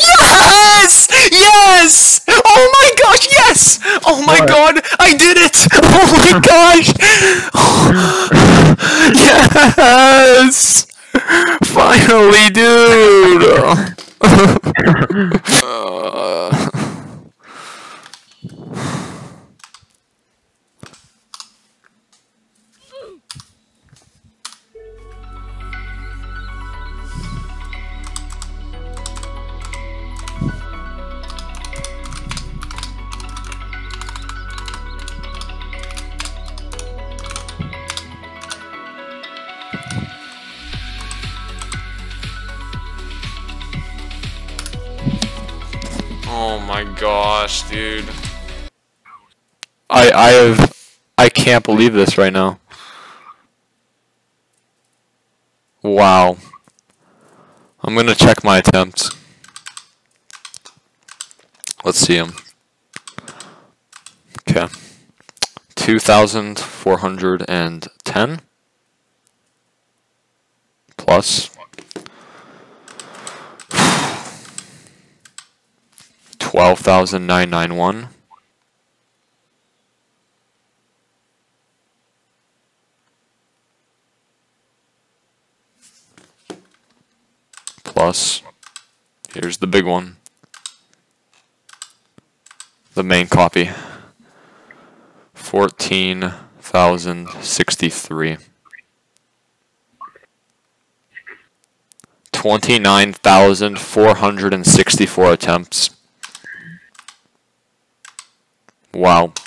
Yes! Yes! Oh my gosh, yes! Oh my god, I did it! Oh my gosh! Yes! Finally, dude! Oh my gosh, dude. I can't believe this right now. Wow. I'm gonna check my attempts. Let's see them. Okay. 2,410 plus 12,991 plus, here's the big one, the main copy, 14,063. 29,464 attempts. Wow.